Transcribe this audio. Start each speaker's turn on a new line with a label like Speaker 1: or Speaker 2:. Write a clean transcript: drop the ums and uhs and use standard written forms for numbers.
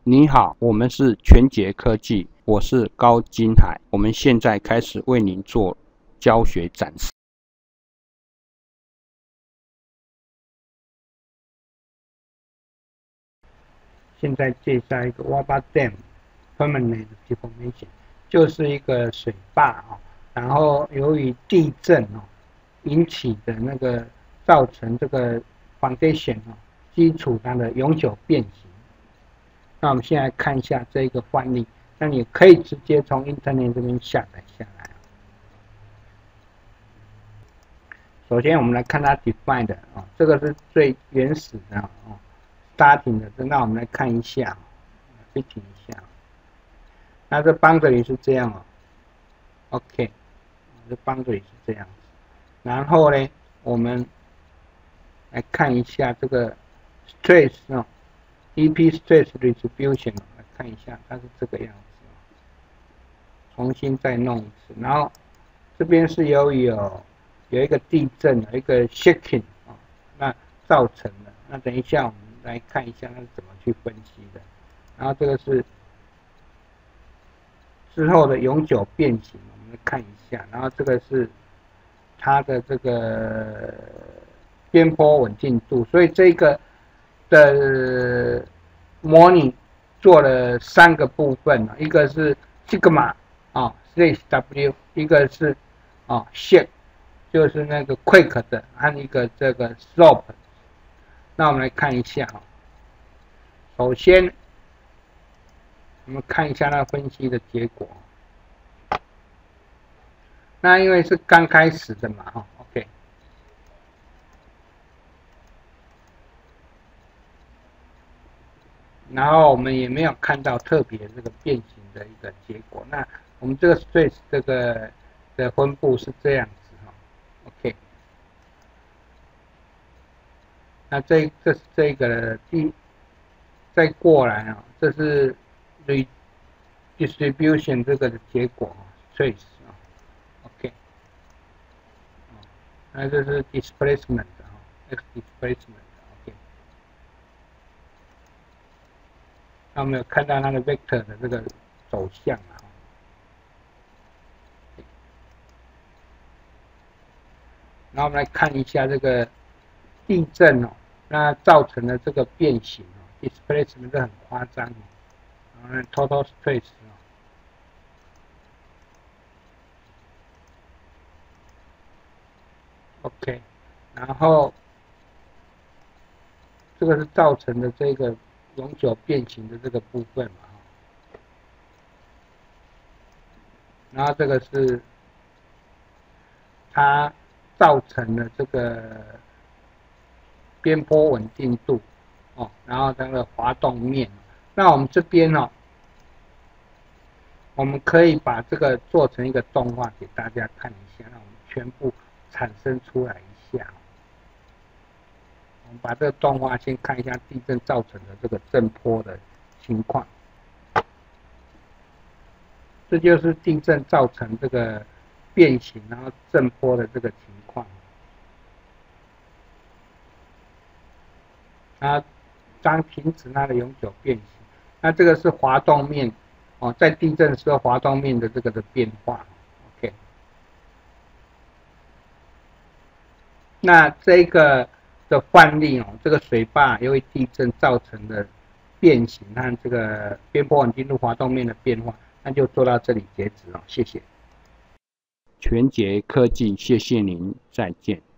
Speaker 1: 你好，我们是全杰科技，我是高金海，我们现在开始为您做教学展示。现在介绍一个 Waba Dam Permanent Deformation， 就是一个水坝啊，然后由于地震引起的那个造成这个 foundation 基础它的永久变形。那我们现在看一下这个范例，那你可以直接从 Internet 这边下载下来。首先我们来看它 define 的这个是最原始的starting 的，那我们来看一下，去停一下。那这 boundary 是这样OK， 这 boundary 是这样子。然后呢，我们来看一下这个 stress EP stress distribution， 来看一下，它是这个样子。重新再弄一次，然后这边是有一个地震，有一个 shaking 那造成的。那等一下我们来看一下它是怎么去分析的。然后这个是之后的永久变形，我们来看一下。然后这个是它的这个边坡稳定度，所以这个的模拟做了3个部分，一个是 sigma /w， 一个是shape， 就是那个 quake 的，和一个这个 slope。那我们来看一下首先我们看一下那分析的结果。那因为是刚开始的嘛OK。然后我们也没有看到特别这个变形的一个结果。那我们这个 stress 这个的分布是这样子OK。那这是这个再过来这是 distribution 这个的结果stress OK。那这是 displacement x displacement OK。那我们有看到它的 vector 的这个走向然后我们来看一下这个地震那造成的这个变形displacement 是很夸张然后 total stress OK。然后这个是造成的这个永久变形的这个部分然后这个是它造成了这个边坡稳定度然后它的滑动面。那我们这边我们可以把这个做成一个动画给大家看一下，让我们全部产生出来一下。我们把这个动画先看一下地震造成的这个震波的情况。这就是地震造成这个变形然后震波的这个情况。当停止它的永久变形。那这个是滑动面在地震时候滑动面的这个的变化 OK。那这个的范例这个水坝由于地震造成的变形和这个边坡稳定度滑动面的变化，那就做到这里截止谢谢。全杰科技，谢谢您，再见。